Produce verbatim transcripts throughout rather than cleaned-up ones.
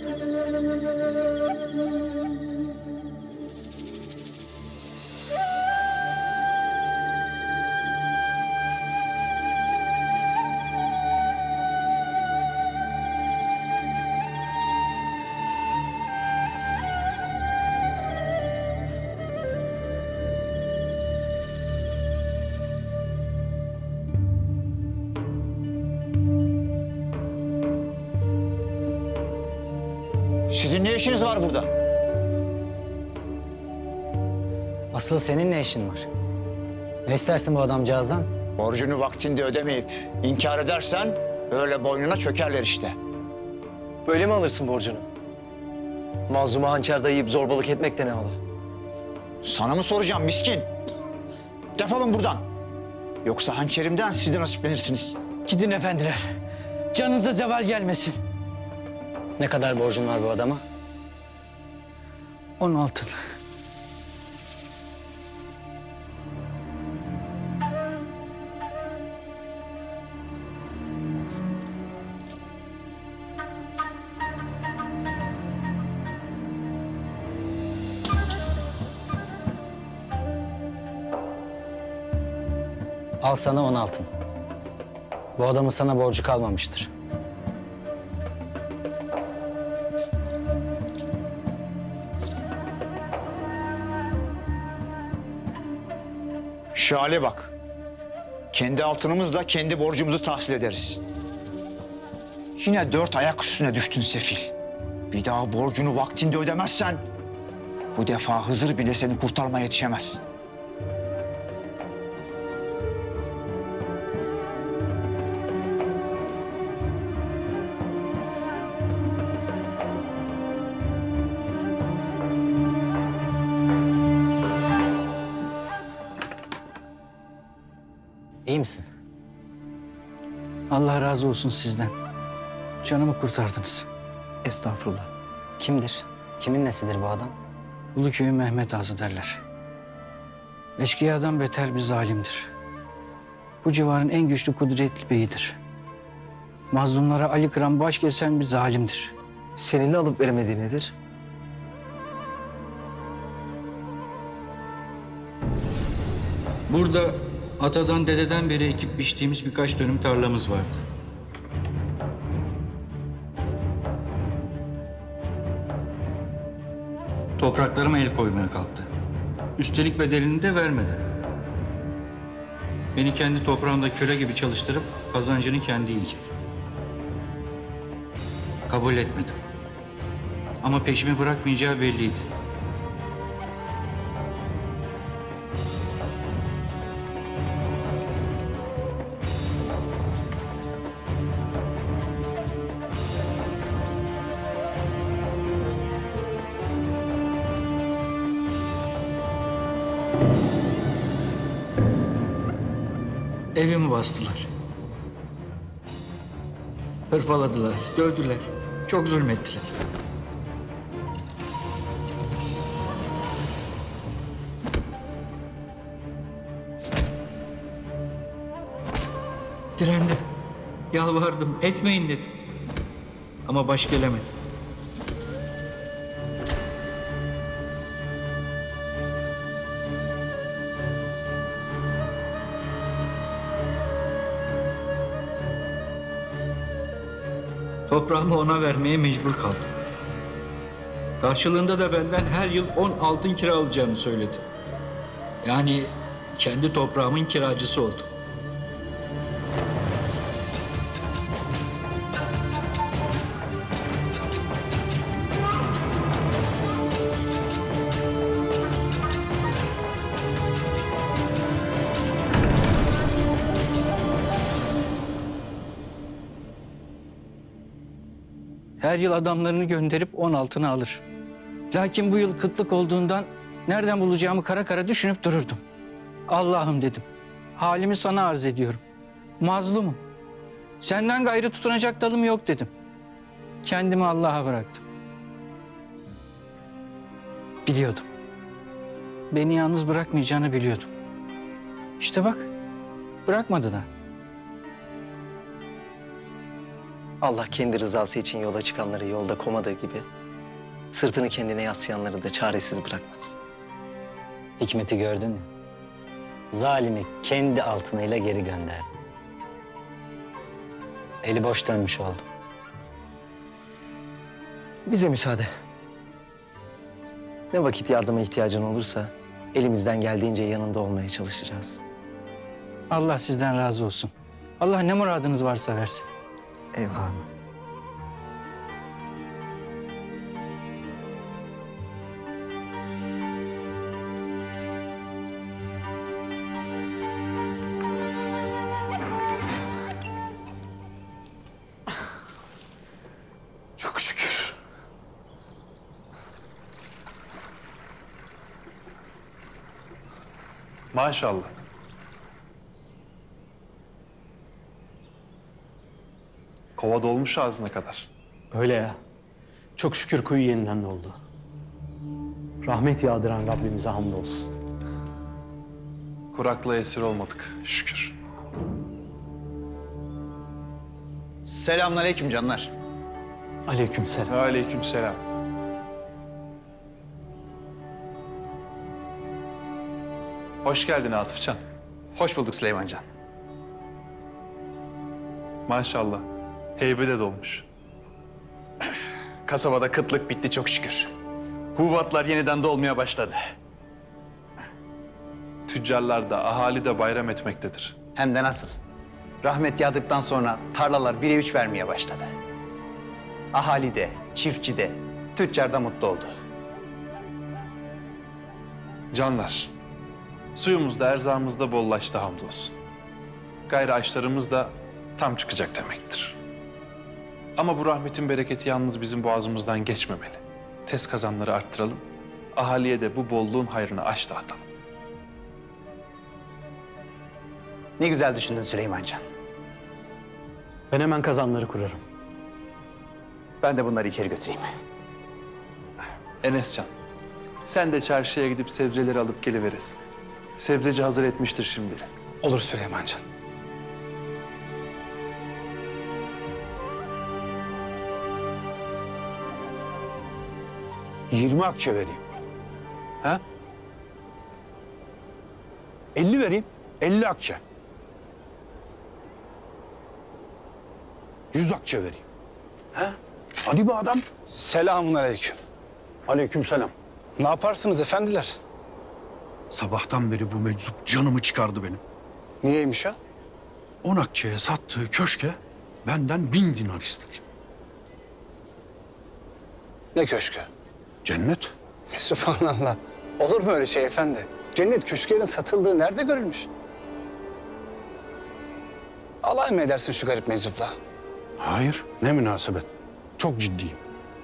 Sizin ne işiniz var burada? Asıl senin ne işin var? Ne istersin bu adamcağızdan? Borcunu vaktinde ödemeyip inkar edersen öyle boynuna çökerler işte. Böyle mi alırsın borcunu? Mazluma hançer dayayıp zorbalık etmek de ne hala? Sana mı soracağım miskin? Defolun buradan. Yoksa hançerimden siz de nasiplenirsiniz. Gidin efendiler. Canınıza zeval gelmesin. Ne kadar borcun var bu adama? On altın. Al sana on altın. Bu adamın sana borcu kalmamıştır. Şu hale bak. Kendi altınımızla kendi borcumuzu tahsil ederiz. Yine dört ayak üstüne düştün sefil. Bir daha borcunu vaktinde ödemezsen bu defa Hızır bile seni kurtarmaya yetişemez. İyi misin? Allah razı olsun sizden. Canımı kurtardınız. Estağfurullah. Kimdir? Kimin nesidir bu adam? Uluköy'ün Mehmet Ağzı derler. Eşkıyadan beter bir zalimdir. Bu civarın en güçlü kudretli beyidir. Mazlumlara Ali Kıran baş kesen bir zalimdir. Seninle alıp veremediği nedir? Burada atadan dededen beri ekip biçtiğimiz birkaç dönüm tarlamız vardı. Topraklarıma el koymaya kalktı. Üstelik bedelini de vermedi. Beni kendi toprağımda köle gibi çalıştırıp kazancını kendi yiyecek. Kabul etmedim. Ama peşimi bırakmayacağı belliydi. Evimi bastılar. Hırpaladılar, dövdüler. Çok zulmettiler. Direndim. Yalvardım, etmeyin dedim. Ama baş gelemedim. Toprağımı ona vermeye mecbur kaldım. Karşılığında da benden her yıl on altın kira alacağını söyledi. Yani kendi toprağımın kiracısı oldum. Her yıl adamlarını gönderip on altını alır. Lakin bu yıl kıtlık olduğundan nereden bulacağımı kara kara düşünüp dururdum. Allah'ım dedim. Halimi sana arz ediyorum. Mazlumum. Senden gayrı tutunacak dalım yok dedim. Kendimi Allah'a bıraktım. Biliyordum. Beni yalnız bırakmayacağını biliyordum. İşte bak, bırakmadı da. Allah kendi rızası için yola çıkanları yolda komadığı gibi sırtını kendine yaslayanları da çaresiz bırakmaz. Hikmeti gördün mü? Zalimi kendi altınıyla geri gönderdi. Eli boş dönmüş oldu. Bize müsaade. Ne vakit yardıma ihtiyacın olursa elimizden geldiğince yanında olmaya çalışacağız. Allah sizden razı olsun. Allah ne muradınız varsa versin. Eyvallah. Amin. Çok şükür. Maşallah. Kova dolmuş ağzına kadar. Öyle ya. Çok şükür kuyu yeniden doldu. Rahmet yağdıran Rabbimize hamdolsun. Kuraklığa esir olmadık şükür. Selamünaleyküm canlar. Aleykümselam. Aleykümselam. Hoş geldin Atıfcan. Hoş bulduk Süleymancan. Maşallah. Heybede dolmuş. Kasabada kıtlık bitti çok şükür. Hububatlar yeniden dolmaya başladı. Tüccarlar da, ahali de bayram etmektedir. Hem de nasıl? Rahmet yağdıktan sonra tarlalar bire üç vermeye başladı. Ahali de, çiftçi de, tüccar da mutlu oldu. Canlar, suyumuz da erzağımız da bollaştı hamdolsun. Gayrı açlarımız da tam çıkacak demektir. Ama bu rahmetin bereketi yalnız bizim boğazımızdan geçmemeli. Tez kazanları arttıralım, ahaliye de bu bolluğun hayrını aç dağıtalım. Ne güzel düşündün Süleymancan. Ben hemen kazanları kurarım. Ben de bunları içeri götüreyim. Enescan, sen de çarşıya gidip sebzeleri alıp geliveresin. Sebzeci hazır etmiştir şimdi. Olur Süleymancan. Yirmi akçe vereyim. Ha? Elli vereyim. Elli akçe. Yüz akçe vereyim. Ha? Hadi be adam. Selamun aleyküm. Aleyküm selam. Ne yaparsınız efendiler? Sabahtan beri bu meczup canımı çıkardı benim. Niyeymiş o? On akçeye sattığı köşke benden bin dinar ister. Ne köşkü? Cennet. Sübhanallah. Olur mu öyle şey efendi? Cennet köşklerin satıldığı nerede görülmüş? Alay mı edersin şu garip meczupla? Hayır, ne münasebet. Çok ciddiyim.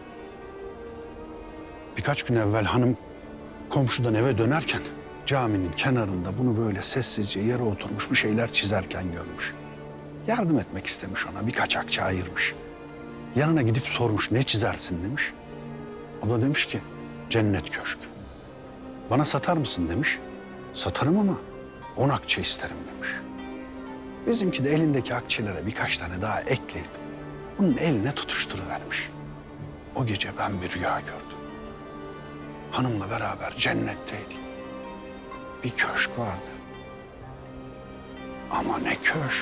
Birkaç gün evvel hanım komşudan eve dönerken caminin kenarında bunu böyle sessizce yere oturmuş bir şeyler çizerken görmüş. Yardım etmek istemiş ona, birkaç akçe ayırmış. Yanına gidip sormuş, ne çizersin demiş. O da demiş ki, cennet köşkü. Bana satar mısın demiş. Satarım ama on akçe isterim demiş. Bizimki de elindeki akçelere birkaç tane daha ekleyip bunun eline tutuşturuvermiş. O gece ben bir rüya gördüm. Hanımla beraber cennetteydik. Bir köşk vardı. Ama ne köşk.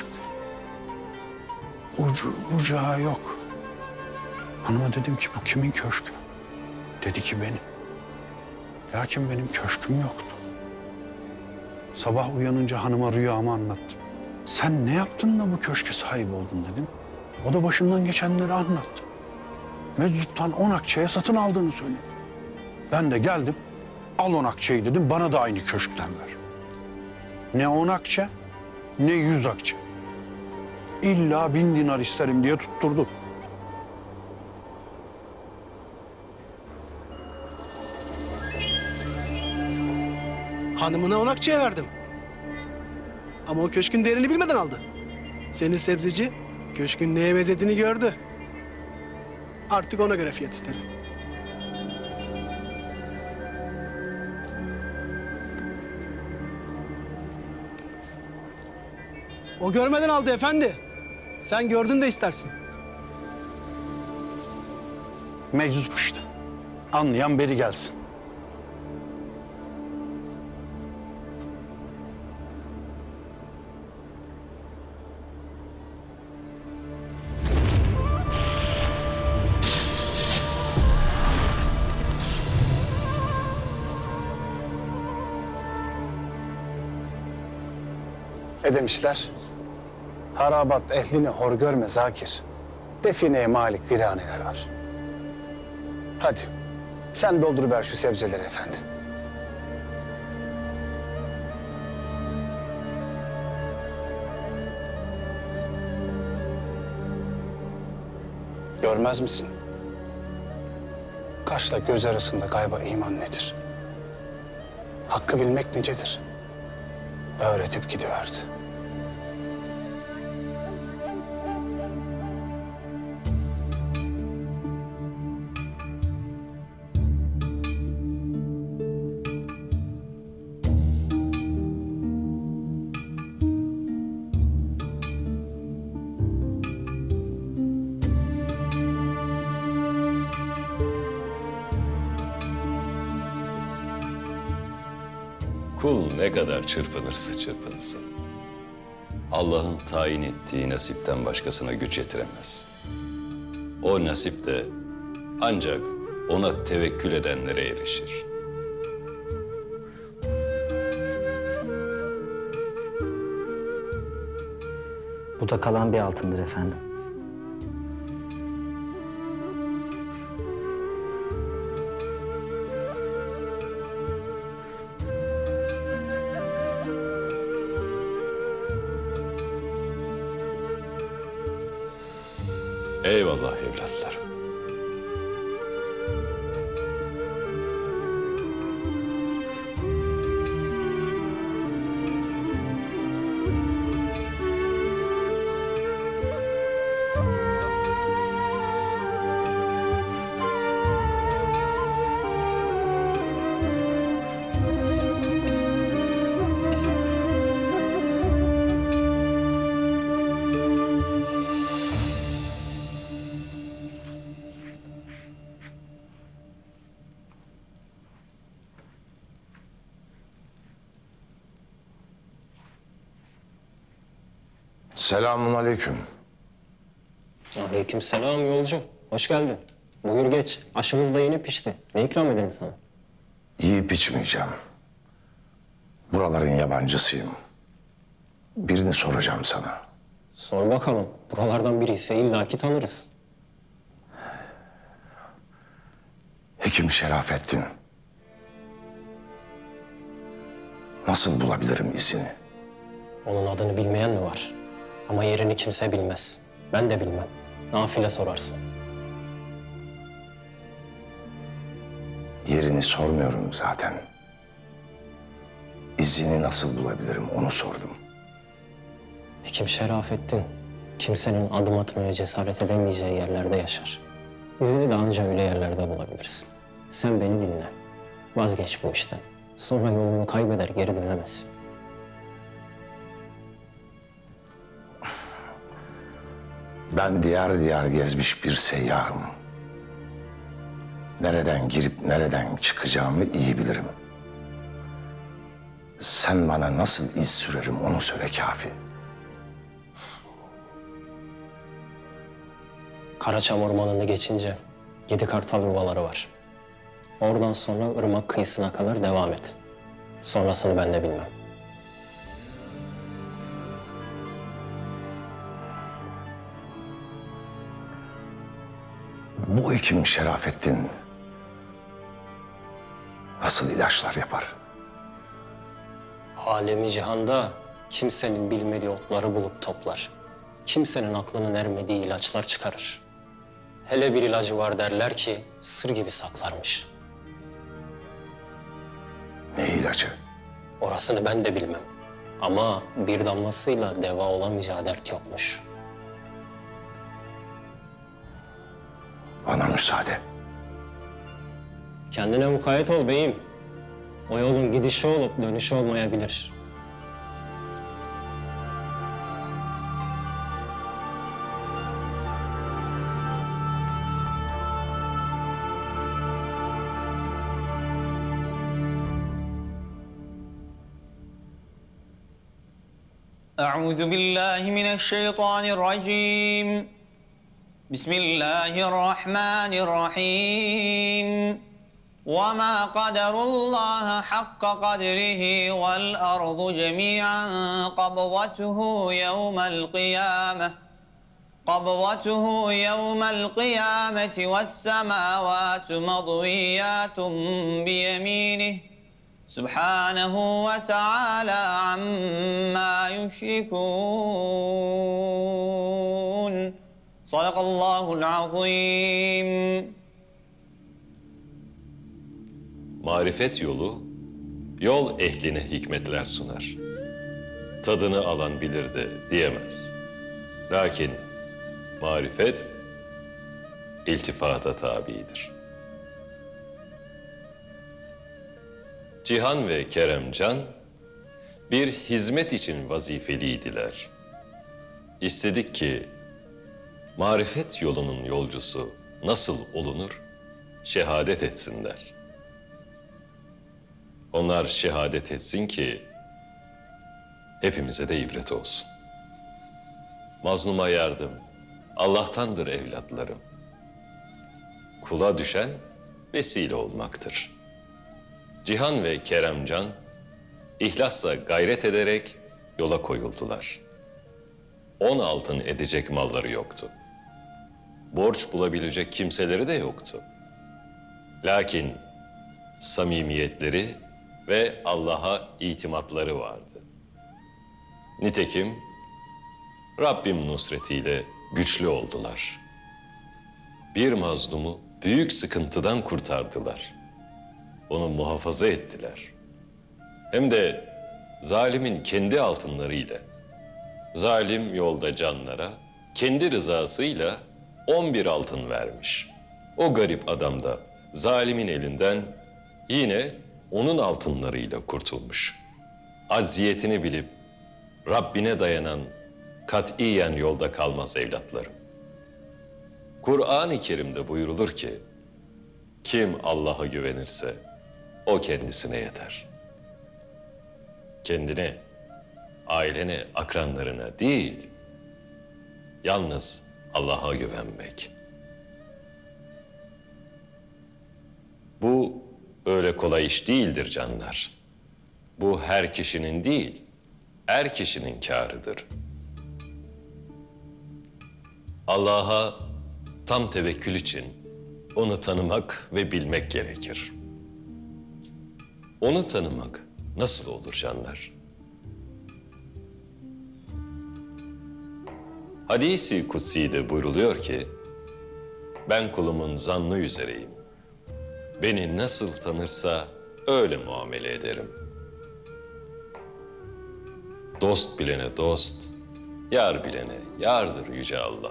Ucu bucağı yok. Hanıma dedim ki bu kimin köşkü? Dedi ki benim. Lakin benim köşküm yoktu. Sabah uyanınca hanıma rüyamı anlattım. Sen ne yaptın da bu köşke sahip oldun dedim. O da başından geçenleri anlattı. Meczuptan on akçeye satın aldığını söyledi. Ben de geldim, al on akçeyi dedim, bana da aynı köşkten ver. Ne on akçe, ne yüz akçe. İlla bin dinar isterim diye tutturdu. Hanımına on akçeye verdim. Ama o köşkün değerini bilmeden aldı. Senin sebzeci köşkün neye benzediğini gördü. Artık ona göre fiyat isterim. O görmeden aldı efendi. Sen gördün de istersin. Meczup işte. Anlayan beri gelsin. Ne demişler? Harabat ehlini hor görme Zakir. Defineye malik viraneler var. Hadi sen dolduruver şu sebzeleri efendi. Görmez misin? Kaşla göz arasında gayba iman nedir? Hakkı bilmek nicedir? Öğretip gidiverdi. Kul ne kadar çırpınırsa çırpınsın, Allah'ın tayin ettiği nasipten başkasına güç yetiremez. O nasip de ancak ona tevekkül edenlere erişir. Bu da kalan bir altındır efendim. Eyvallah evlatlarım. Selamun aleyküm. Aleykümselam yolcu. Hoş geldin. Buyur geç. Aşımız da yeni pişti. Ne ikram edelim sana? Yiyip içmeyeceğim. Buraların yabancısıyım. Birini soracağım sana. Sor bakalım. Buralardan biri ise illaki tanırız. Hekim Şerafettin. Nasıl bulabilirim izini? Onun adını bilmeyen mi var? Ama yerini kimse bilmez. Ben de bilmem. Nafile sorarsın. Yerini sormuyorum zaten. İzini nasıl bulabilirim onu sordum. Hekim Şerafettin, kimsenin adım atmaya cesaret edemeyeceği yerlerde yaşar. İzini de ancak öyle yerlerde bulabilirsin. Sen beni dinle. Vazgeç bu işten. Sonra yolunu kaybeder, geri dönemezsin. Ben diyar diyar gezmiş bir seyyahım. Nereden girip nereden çıkacağımı iyi bilirim. Sen bana nasıl iz sürerim onu söyle kafi. Karaçam Ormanı'nı geçince yedi kartal yuvaları var. Oradan sonra ırmak kıyısına kadar devam et. Sonrasını ben de bilmem. Bu hekim Şerafettin nasıl ilaçlar yapar? Alemi cihanda kimsenin bilmediği otları bulup toplar. Kimsenin aklının ermediği ilaçlar çıkarır. Hele bir ilacı var derler ki sır gibi saklarmış. Ne ilacı? Orasını ben de bilmem. Ama bir damlasıyla deva olamayacağı dert yokmuş. Bana müsaade. Kendine mukayyet ol beyim. O yolun gidişi olup dönüşü olmayabilir. أعوذ بالله من الشيطان الرجيم بسم الله الرحمن الرحيم وما قدر الله حق قدره والأرض جميعا قبضته يوم القيامة قبضته يوم القيامة والسماوات مطويات بيمينه سبحانه وتعالى عما يشركون صدق الله العظيم. Marifet yolu, yol ehline hikmetler sunar. Tadını alan bilir de diyemez. Lakin marifet, iltifata tabidir. Cihan ve Keremcan, bir hizmet için vazifeliydiler. İstedik ki, marifet yolunun yolcusu nasıl olunur, şehadet etsinler. Onlar şehadet etsin ki, hepimize de ibret olsun. Mazluma yardım, Allah'tandır evlatlarım. Kula düşen vesile olmaktır. Cihan ve Keremcan, ihlasla gayret ederek yola koyuldular. On altın edecek malları yoktu. Borç bulabilecek kimseleri de yoktu. Lakin samimiyetleri ve Allah'a itimatları vardı. Nitekim Rabbim nusretiyle güçlü oldular. Bir mazlumu büyük sıkıntıdan kurtardılar. Onu muhafaza ettiler. Hem de zalimin kendi altınlarıyla. Zalim yolda canlara kendi rızasıyla on bir altın vermiş. O garip adam da zalimin elinden yine onun altınlarıyla kurtulmuş. Acziyetini bilip Rabbine dayanan katiyen yolda kalmaz evlatlarım. Kur'an-ı Kerim'de buyurulur ki, kim Allah'a güvenirse o kendisine yeter. Kendine, ailene, akranlarına değil, yalnız Allah'a güvenmek. Bu öyle kolay iş değildir canlar. Bu her kişinin değil, her kişinin kârıdır. Allah'a tam tevekkül için onu tanımak ve bilmek gerekir. Onu tanımak nasıl olur canlar? Hadis-i Kutsi'de buyruluyor ki, ben kulumun zannı üzereyim. Beni nasıl tanırsa öyle muamele ederim. Dost bilene dost, yar bilene yardır Yüce Allah.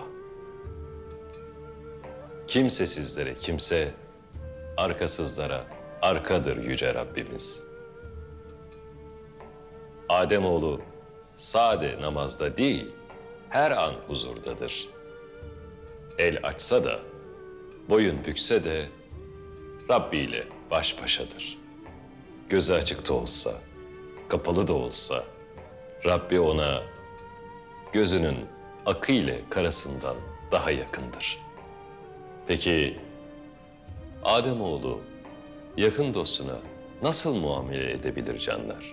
Kimsesizlere kimse, arkasızlara arkadır Yüce Rabbimiz. Ademoğlu sade namazda değil, her an huzurdadır. El açsa da, boyun bükse de Rabbi ile baş başadır. Gözü açık da olsa, kapalı da olsa, Rabbi ona gözünün akı ile karasından daha yakındır. Peki Ademoğlu yakın dostuna nasıl muamele edebilir canlar?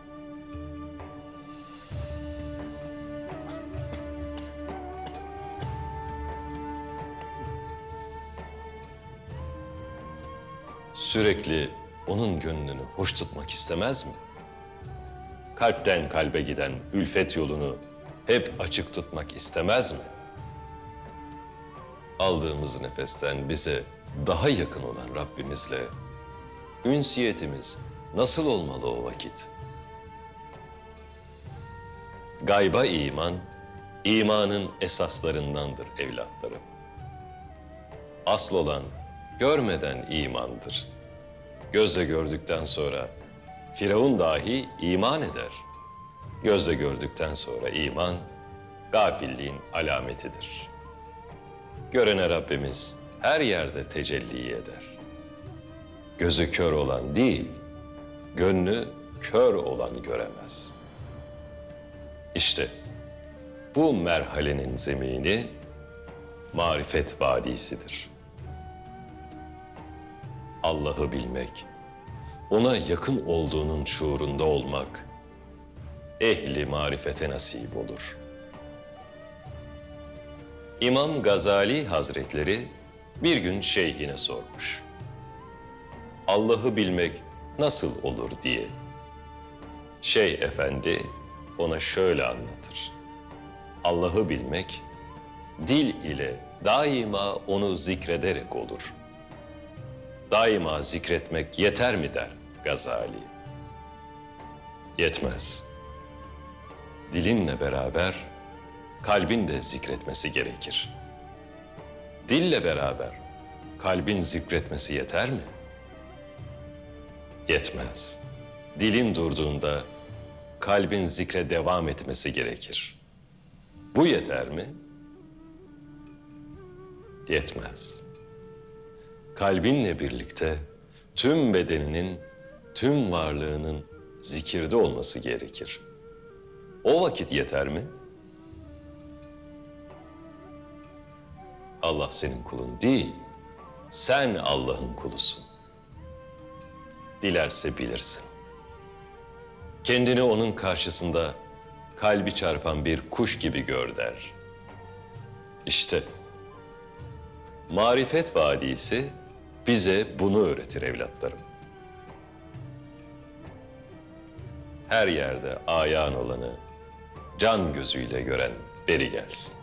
Sürekli onun gönlünü hoş tutmak istemez mi? Kalpten kalbe giden ülfet yolunu hep açık tutmak istemez mi? Aldığımız nefesten bize daha yakın olan Rabbimizle ünsiyetimiz nasıl olmalı o vakit? Gayba iman, imanın esaslarındandır evlatlarım. Asıl olan görmeden imandır. Gözle gördükten sonra Firavun dahi iman eder. Gözle gördükten sonra iman, gafilliğin alametidir. Görene Rabbimiz her yerde tecelli eder. Gözü kör olan değil, gönlü kör olan göremez. İşte bu merhalenin zemini marifet vadisidir. Allah'ı bilmek, ona yakın olduğunun şuurunda olmak, ehli marifete nasip olur. İmam Gazali Hazretleri bir gün şeyhine sormuş. Allah'ı bilmek nasıl olur diye. Şeyh Efendi ona şöyle anlatır. Allah'ı bilmek, dil ile daima onu zikrederek olur. Daima zikretmek yeter mi der Gazali. Yetmez. Dilinle beraber kalbin de zikretmesi gerekir. Dille beraber kalbin zikretmesi yeter mi? Yetmez. Dilin durduğunda kalbin zikre devam etmesi gerekir. Bu yeter mi? Yetmez. Kalbinle birlikte tüm bedeninin, tüm varlığının zikirde olması gerekir. O vakit yeter mi? Allah senin kulun değil, sen Allah'ın kulusun. Dilerse bilirsin. Kendini onun karşısında kalbi çarpan bir kuş gibi gör der. İşte marifet vadisi bize bunu öğretir evlatlarım. Her yerde ayağın olanı can gözüyle gören beri gelsin.